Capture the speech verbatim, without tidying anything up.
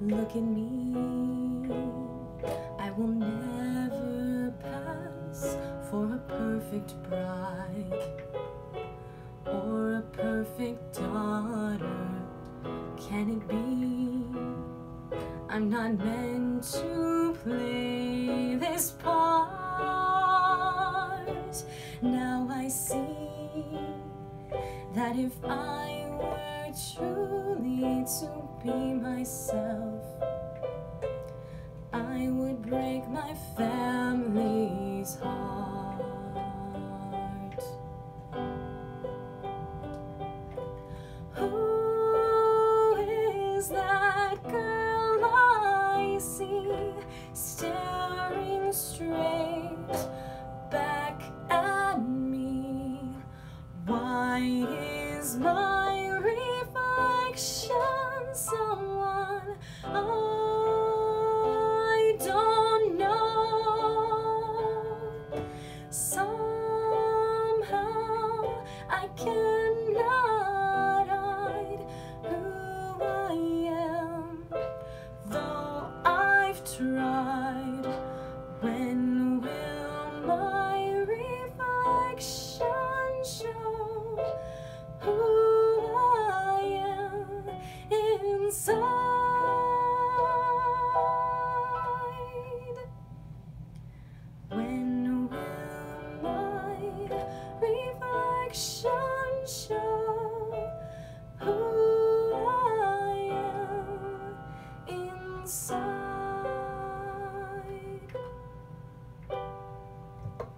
Look at me, I will never pass for a perfect bride or a perfect daughter. Can it be I'm not meant to play this part? Now I see that if I were truly to be myself, I would break my family's heart. Who is that girl I see staring straight back at me? Why is my reflection someone I don't know? Somehow I cannot hide who I am, though I've tried. When will my reflection show who I am inside? When will my reflection show